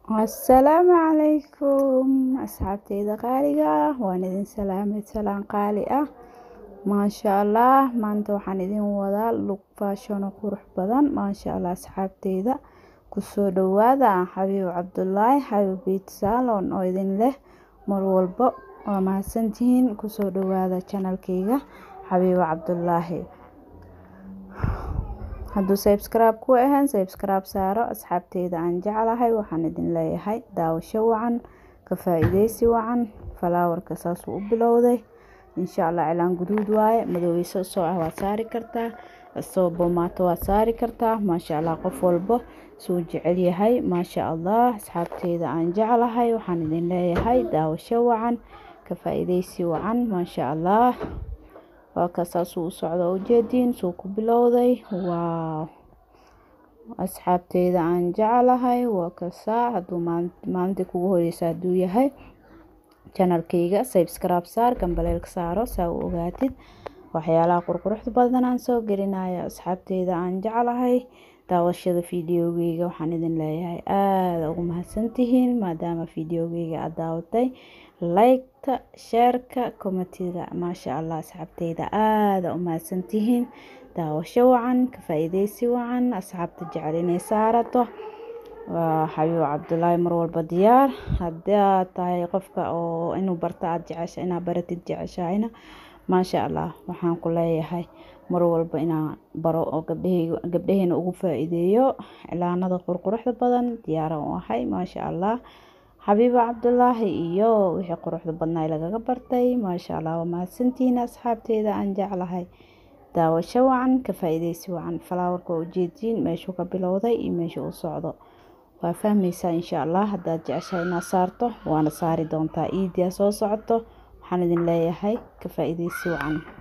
السلام عليكم أصحابتي دقالقة واندين سلامة سلام قالئة ما شاء الله ما أنت وحندين وذا لوك فاشون وقروح بدن ما شاء الله أصحابتي ذا كسو دواذا حبيب عبد الله حبيب بيت سالون ويدين له مرولبو وما سنتين كسو دواذا channel كيغا حبيب عبد الله hadduu subscribe ku ahaan subscribe saaro asxaabteyda aan jecelahay waxaan idin leeyahay daawasho wacan ka faa'iideysi wacan falaawarka saas u bilowday insha Allah cilaan guduud waaye madoweyso soo ah waa saari kartaa soo boomaato waa saari kartaa ma sha Allah qof walba soo jecel yahay ma sha Allah asxaabteyda aan jecelahay waxaan idin leeyahay daawasho wacan ka faa'iideysi wacan ma sha Allah وكاساسو سعودة وجدين سوق بلوذي أصحابتي عن جعلها وكاسا هدو ما عندك وهو يسادو يهي channel كيغا سبسكرايب صار كم بلالك صارو ساو وغاتد وحيالا قرقرحت بدنا نسو قرينا أصحابتي عن جعلها داوشة فيديوغيغا وحاندين لايهاي ومهسنتهين مادام فيديوغيغا أداوتي لايكتا شيركا كومنتيغا ما شاء الله أصحابتيدا ومهسنتهين داوشة وعن كفايديسي وعن أصحابتا جعليني سارته وحبيب عبد الله مرول بديار هدا تاي قفكا أو إنو برتا جعش إنا برتي جعشاينا ما شاء الله waxaan ku leeyahay mar walba inaan baro oo gabdhaheena ugu faa'iideeyo cilaanada qurquruxda badan diyaar u ahay ma sha Allah Habiba Abdullah iyo wixii quruxda badnaa lagaga bartay ma sha Allah waa mahadsantiin asxaabteeda aan jeclahay daawasho wacan ka faa'iideysi wacan falaawarka oo jeedin meeshu ka bilowday iyo meeshu u socdo waa fahmaysaa insha Allah haddaad jeceshahay inaad saarto waana saari doontaa iidiya soo socoto waxaan idin leeyahay ka faa'iideysi wacan